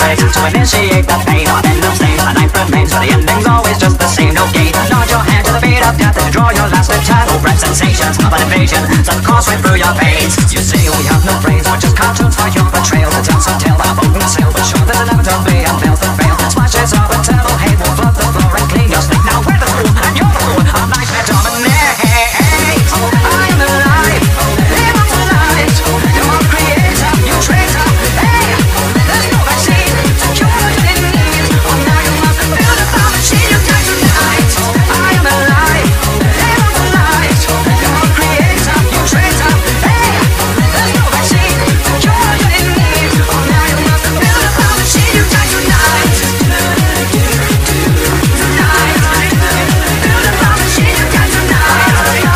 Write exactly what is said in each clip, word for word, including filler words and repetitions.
place to initiate the pain. On end of stage, the night remains, but the ending's always just the same. No gain. Nod your hand to the beat of death as you draw your last eternal breath. Sensations of an invasion, some course right through your veins. You say we have no brains, we're just cartoons for your betrayal. To tell some tale about open sail, but sure that inevitably unveils the veil. Splashes of eternal hate will flood the floor and clean your slate. Now we're the fool and you're the fool. Our life may dominate. I am alive. Live up to light. You're a creator, you traitor. Hey, there's no vaccine to cure what it needs. Oh, now you must build a bomb machine. You die tonight. I am alive. Live up to light. You're a creator, you traitor. Hey, there's no vaccine to cure what it needs. Oh, now you must build a bomb machine. You die tonight. Tonight. Build a bomb machine. You die tonight.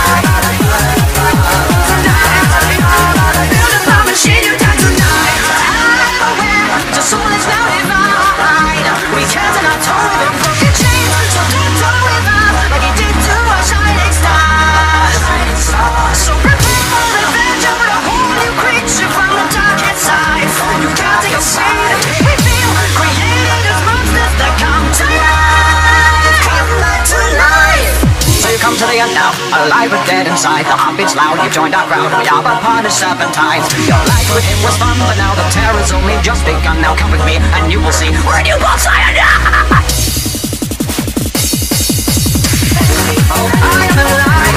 Machine, you die tonight. I'm aware, the soul is now divine. We can't and I told him broken chains, so don't throw him out like he did to a shining star. So prepare for revenge and put a whole new creature from the dark inside. You can't take a seed, we feel created as monsters that come to life. Come back to life. So you come to the end now, alive but dead inside. The heartbeat's loud, you've joined our crowd. We are but part of serpentines. Your life with him was fun, but now the terror's only just begun. Now come with me and you will see we're a new boss. I am alive.